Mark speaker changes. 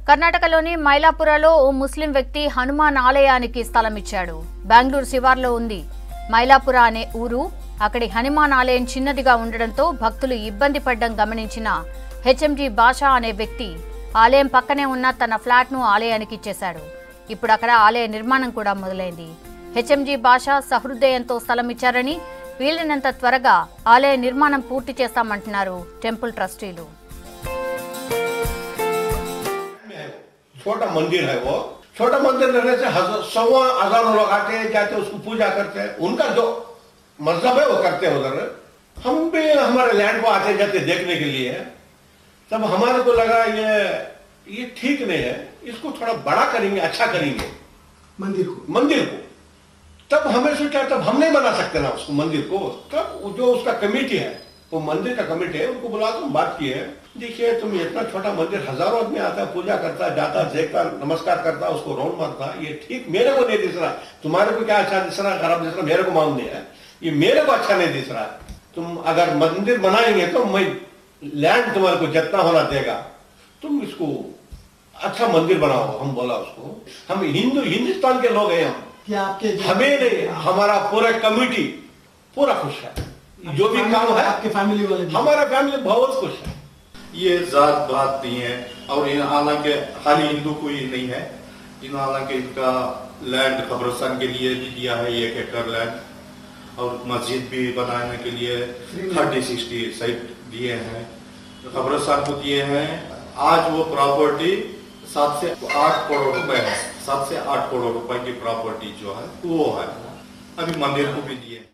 Speaker 1: కర్ణాటకలోని మైలాపురలో ఓ ముస్లిం వ్యక్తి హనుమాన్ ఆలయానికి స్థలం ఇచ్చాడు. బెంగళూరు శివార్లో ఉంది మైలాపుర అనే ఊరు. అక్కడి హనుమాన్ ఆలయం చిన్నదిగా ఉండడంతో భక్తులు ఇబ్బంది పడడం గమనించిన హెచ్ఎంజీ బాషా అనే వ్యక్తి ఆలయం పక్కనే ఉన్న తన ఫ్లాట్ ను ఆలయానికి ఇచ్చేశాడు. ఇప్పుడు అక్కడ ఆలయ నిర్మాణం కూడా మొదలైంది. హెచ్ఎంజీ బాషా సహృదయంతో స్థలం ఇచ్చారని, వీలైనంత త్వరగా ఆలయ నిర్మాణం పూర్తి చేస్తామంటున్నారు టెంపుల్ ట్రస్టీలు.
Speaker 2: छोटा मंदिर है वो। छोटा मंदिर रहने से सवा हजारों लोग आते हैं, जाते हैं, उसको पूजा करते हैं। उनका जो मजहब है वो करते हैं उधर। हम भी हमारे लैंड को आते जाते देखने के लिए, तब हमारे को लगा ये ठीक नहीं है, इसको थोड़ा बड़ा करेंगे, अच्छा करेंगे मंदिर को। तब हमें सोचा, तब हम नहीं बना सकते ना उसको मंदिर को। तब जो उसका कमेटी है, वो मंदिर का कमेटी है, उनको बुला कर बात की है। देखिए तुम इतना छोटा मंदिर, हजारों आदमी आता है, पूजा करता, जाता, देखता, नमस्कार करता, उसको राउंड मारता, ये ठीक मेरे को नहीं दिख रहा। तुम्हारे को क्या अच्छा दिख रहा, खराब दिख रहा, मेरे को मालूम नहीं है। ये मेरे को अच्छा नहीं दिख रहा। तुम अगर मंदिर बनाएंगे तो मैं लैंड तुम्हारे को जितना होना देगा, तुम इसको अच्छा मंदिर बनाओ। हम बोला उसको, हम हिंदुस्तान के लोग हैं, हमें नहीं, हमारा पूरा कम्युनिटी पूरा खुश है। जो भी काम है
Speaker 3: आपके फैमिली वाले,
Speaker 2: हमारा फैमिली बहुत खुश है।
Speaker 4: ये जात बात नहीं है, और हालांकि खाली हिंदू को ही नहीं है, हालांकि इनका लैंड कब्रिस्तान के लिए भी दिया है 1 एकड़ लैंड, और मस्जिद भी बनाने के लिए 30-60 साइट दिए हैं, कब्रिस्तान को दिए हैं। आज वो प्रॉपर्टी 7 से 8 करोड़ रुपए है, 7 से 8 करोड़ रुपए की प्रॉपर्टी जो है वो है। अभी मंदिर को भी दिए।